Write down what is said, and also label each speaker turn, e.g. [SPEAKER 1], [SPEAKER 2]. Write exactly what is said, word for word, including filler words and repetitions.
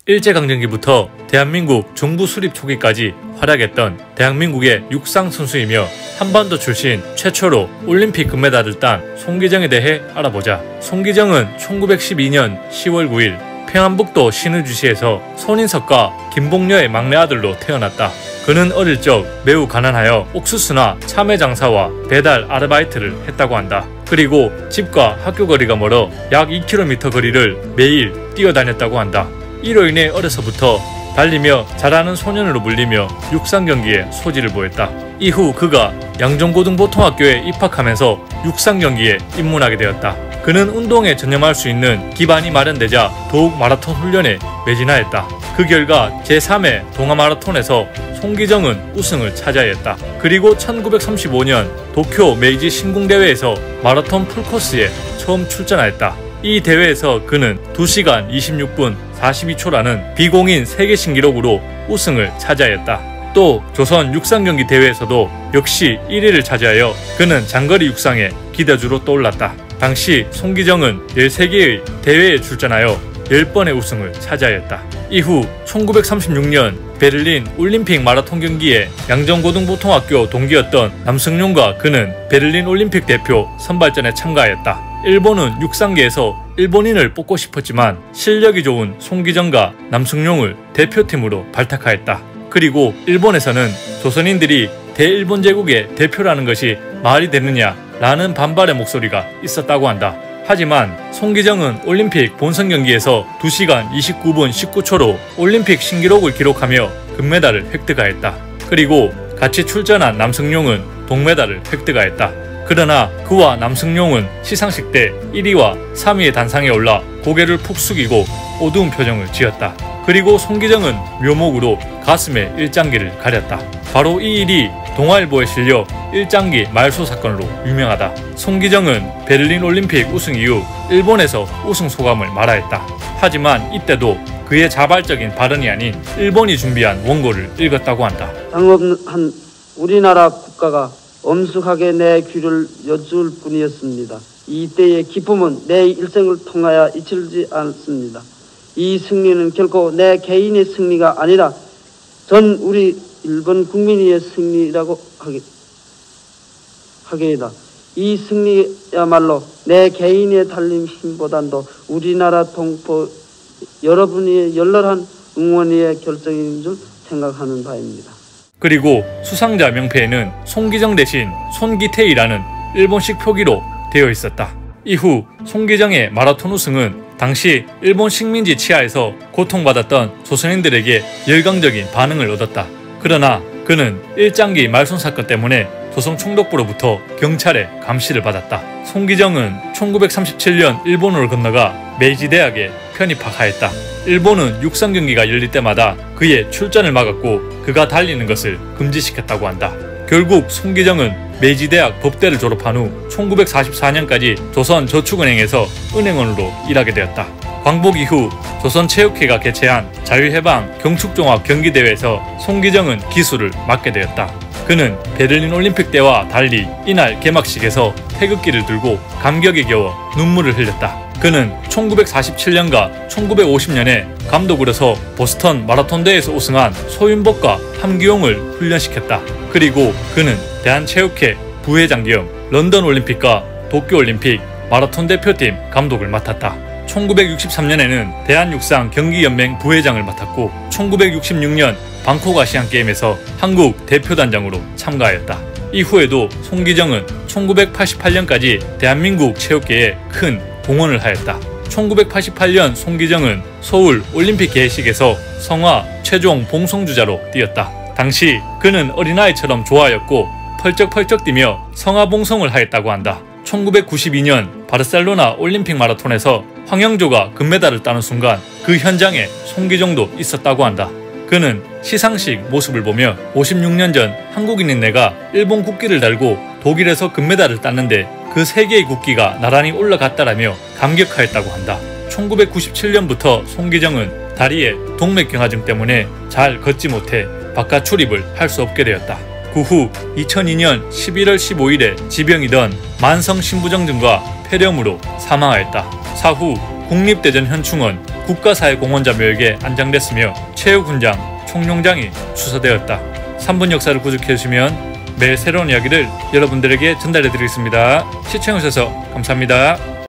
[SPEAKER 1] 일제강점기부터 대한민국 정부 수립 초기까지 활약했던 대한민국의 육상 선수이며 한반도 출신 최초로 올림픽 금메달을 딴 송기정에 대해 알아보자. 송기정은 천구백십이 년 시월 구일 평안북도 신의주시에서 손인석과 김봉녀의 막내 아들로 태어났다. 그는 어릴 적 매우 가난하여 옥수수나 참외 장사와 배달 아르바이트를 했다고 한다. 그리고 집과 학교 거리가 멀어 약 이 킬로미터 거리를 매일 뛰어다녔다고 한다. 이로 인해 어려서부터 달리며 잘하는 소년으로 불리며 육상 경기에 소질을 보였다. 이후 그가 양정고등보통학교에 입학하면서 육상 경기에 입문하게 되었다. 그는 운동에 전념할 수 있는 기반이 마련되자 더욱 마라톤 훈련에 매진하였다. 그 결과 제삼 회 동아마라톤에서 송기정은 우승을 차지하였다. 그리고 천구백삼십오 년 도쿄 메이지 신궁대회에서 마라톤 풀코스에 처음 출전하였다. 이 대회에서 그는 두 시간 이십육 분 사십이 초라는 비공인 세계 신기록으로 우승을 차지하였다. 또 조선 육상경기 대회에서도 역시 일 위를 차지하여 그는 장거리 육상의 기대주로 떠올랐다. 당시 송기정은 열세 개의 대회에 출전하여 열 번의 우승을 차지하였다. 이후 천구백삼십육 년 베를린 올림픽 마라톤 경기에 양정고등보통학교 동기였던 남승용과 그는 베를린 올림픽 대표 선발전에 참가하였다. 일본은 육상계에서 일본인을 뽑고 싶었지만 실력이 좋은 송기정과 남승용을 대표팀으로 발탁하였다. 그리고 일본에서는 조선인들이 대일본 제국의 대표라는 것이 말이 되느냐 라는 반발의 목소리가 있었다고 한다. 하지만 송기정은 올림픽 본선 경기에서 두 시간 이십구 분 십구 초로 올림픽 신기록을 기록하며 금메달을 획득하였다. 그리고 같이 출전한 남승용은 동메달을 획득하였다. 그러나 그와 남승용은 시상식 때 일 위와 삼 위의 단상에 올라 고개를 푹 숙이고 어두운 표정을 지었다. 그리고 송기정은 묘목으로 가슴에 일장기를 가렸다. 바로 이 일이 동아일보에 실려 일장기 말소 사건으로 유명하다. 송기정은 베를린 올림픽 우승 이후 일본에서 우승 소감을 말하였다. 하지만 이때도 그의 자발적인 발언이 아닌 일본이 준비한 원고를 읽었다고 한다.
[SPEAKER 2] 당혹한 우리나라 국가가 엄숙하게 내 귀를 여쭐 뿐이었습니다. 이때의 기쁨은 내 일생을 통하여 잊혀지지 않습니다. 이 승리는 결코 내 개인의 승리가 아니라 전 우리 일본 국민의 승리라고 하게, 하게이다. 이 승리야말로 내 개인의 달림 힘보다도 우리나라 동포 여러분의 열렬한 응원의 결정인 줄 생각하는 바입니다.
[SPEAKER 1] 그리고 수상자 명패에는 송기정 대신 손기태이라는 일본식 표기로 되어 있었다. 이후 송기정의 마라톤 우승은 당시 일본 식민지 치하에서 고통받았던 조선인들에게 열광적인 반응을 얻었다. 그러나 그는 일장기 말손 사건 때문에 조선총독부로부터 경찰의 감시를 받았다. 송기정은 천구백삼십칠 년 일본으로 건너가 메이지대학에 편입학하였다. 일본은 육상 경기가 열릴 때마다 그의 출전을 막았고 그가 달리는 것을 금지시켰다고 한다. 결국 송기정은 메이지대학 법대를 졸업한 후 천구백사십사 년까지 조선저축은행에서 은행원으로 일하게 되었다. 광복 이후 조선체육회가 개최한 자유해방 경축종합 경기대회에서 송기정은 기수를 맡게 되었다. 그는 베를린 올림픽 때와 달리 이날 개막식에서 태극기를 들고 감격에 겨워 눈물을 흘렸다. 그는 천구백사십칠 년과 천구백오십 년에 감독으로서 보스턴 마라톤대회에서 우승한 소윤복과 함기용을 훈련시켰다. 그리고 그는 대한체육회 부회장 겸 런던 올림픽과 도쿄올림픽 마라톤 대표팀 감독을 맡았다. 천구백육십삼 년에는 대한육상 경기연맹 부회장을 맡았고 천구백육십육 년 방콕 아시안게임에서 한국 대표단장으로 참가하였다. 이후에도 송기정은 천구백팔십팔 년까지 대한민국 체육계에 큰 공헌을 하였다. 천구백팔십팔 년 송기정은 서울 올림픽 개회식에서 성화 최종 봉송주자로 뛰었다. 당시 그는 어린아이처럼 좋아하였고 펄쩍펄쩍 뛰며 성화 봉송을 하였다고 한다. 천구백구십이 년 바르셀로나 올림픽 마라톤에서 황영조가 금메달을 따는 순간 그 현장에 송기정도 있었다고 한다. 그는 시상식 모습을 보며 오십육 년 전 한국인인 내가 일본 국기를 달고 독일에서 금메달을 땄는데 그 세 개의 국기가 나란히 올라갔다라며 감격하였다고 한다. 천구백구십칠 년부터 송기정은 다리에 동맥경화증 때문에 잘 걷지 못해 바깥 출입을 할 수 없게 되었다. 그 후 이천이 년 십일월 십오일에 지병이던 만성신부정증과 폐렴으로 사망하였다. 사후 국립대전 현충원 국가사회공헌자 묘역에 안장됐으며 최욱훈장, 총룡장이 추서되었다. 삼 분 역사를 구독해주시면 매일 새로운 이야기를 여러분들에게 전달해드리겠습니다. 시청해주셔서 감사합니다.